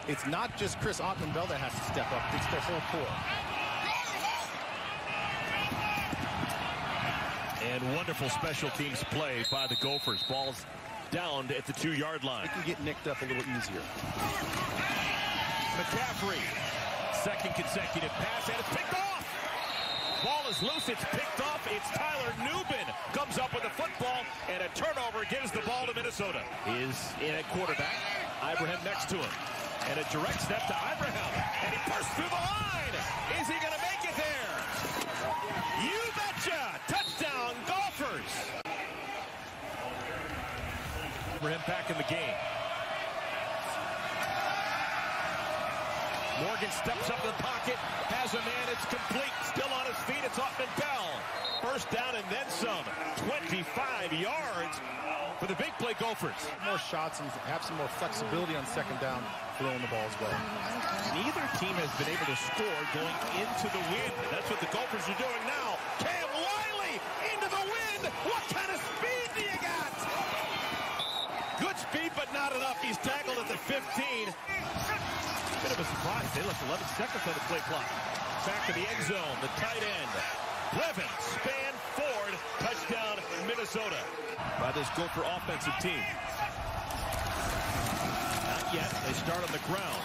It's not just Chris Ottman-Bell that has to step up. It's the whole core. And wonderful special teams play by the Gophers. Ball's down at the 2-yard line. It can get nicked up a little easier. McCaffrey, second consecutive pass, and it's picked off. Ball is loose, it's picked off. It's Tyler Nubin comes up with the football, and a turnover gives the ball to Minnesota. Is in at quarterback. Ibrahim next to him. And a direct step to Ibrahim. And he bursts through the line. Is he going to make it there? You betcha! Touchdown, Gophers! Ibrahim back in the game. Morgan steps up in the pocket, has a man, it's complete, still on his feet, it's Ottman-Bell. First down and then some, 25 yards for the big play Gophers. More shots and have some more flexibility on second down, throwing the ball as well. Neither team has been able to score going into the wind. That's what the Gophers are doing now. Cam Wiley into the wind. What kind of speed do you got? Good speed, but not enough. He's tackled at the 15. Bit of a surprise. They left 11 seconds on the play clock. Back to the end zone. The tight end. Levin, span forward. Touchdown, Minnesota. By this Gopher offensive team. Not yet. They start on the ground.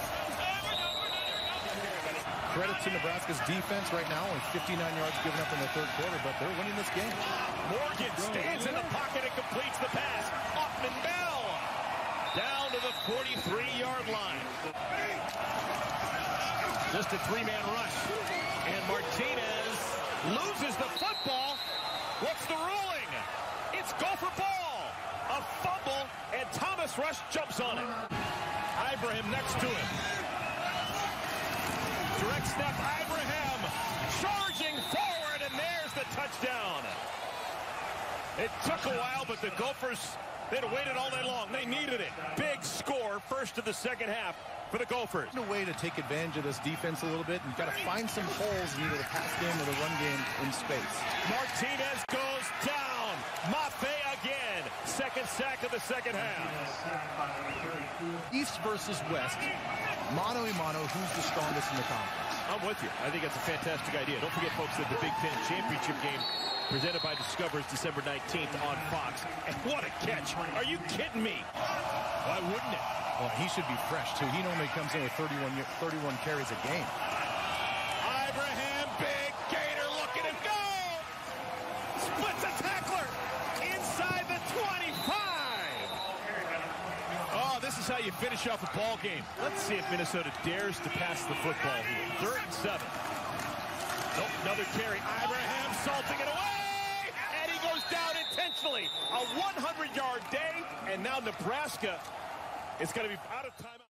Credit to Nebraska's defense right now. Only 59 yards given up in the third quarter, but they're winning this game. Morgan stands in the pocket and completes the pass. Ottman-Bell down to the 43-yard line. Just a three-man rush. And Martinez loses the football. What's the ruling? It's Gopher ball. A fumble, and Thomas Rush jumps on it. Ibrahim next to him. Direct snap, Ibrahim charging forward, and there's the touchdown. It took a while, but the Gophers, they'd waited all day long. They needed it. Big score, first of the second half for the Gophers. A way to take advantage of this defense a little bit. You've got to find some holes in either the pass game or the run game in space. Martinez goes down. Mafe again. Second sack of the second half. East versus West. Mano a mano, who's the strongest in the conference? I'm with you. I think that's a fantastic idea. Don't forget, folks, that the Big Ten Championship game presented by Discover is December 19th on Fox. And what a catch. Are you kidding me? Why wouldn't it? Well, he should be fresh, too. He normally comes in with 31 carries a game. Ibrahim, big gainer, look at him go! Splits a tackler inside the 25. Oh, this is how you finish off a ball game. Let's see if Minnesota dares to pass the football here. 3rd and 7. Nope, another carry. Ibrahim salting it away! And he goes down intentionally. A 100-yard day, and now Nebraska is going to be out of time.